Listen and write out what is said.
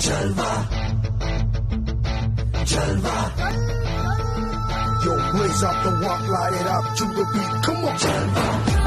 Jalwa, Jalwa. Yo, blaze up the walk, light it up to the beat. Come on, Jalwa.